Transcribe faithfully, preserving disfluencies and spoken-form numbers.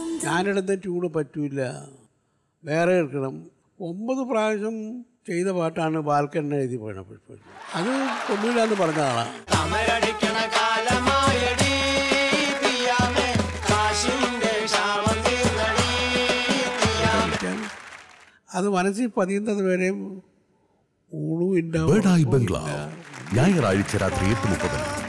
ഞാനെടുത്ത tune പറ്റൂല, വേറെ എടുക്കണം. ഒമ്പത് പ്രാവശ്യം ചെയ്ത പാട്ടാണ് ബാൽക്കണ്ണ എഴുതി പോയപ്പോൾ. അത് കൊള്ളൂല എന്ന് പറഞ്ഞ ആളാണ്. അത് മനസ്സിൽ പതിയുന്നത് വരെയും ഊണും ഉണ്ടാവും. ഞായറാഴ്ച രാത്രി എട്ട് മുപ്പതിന്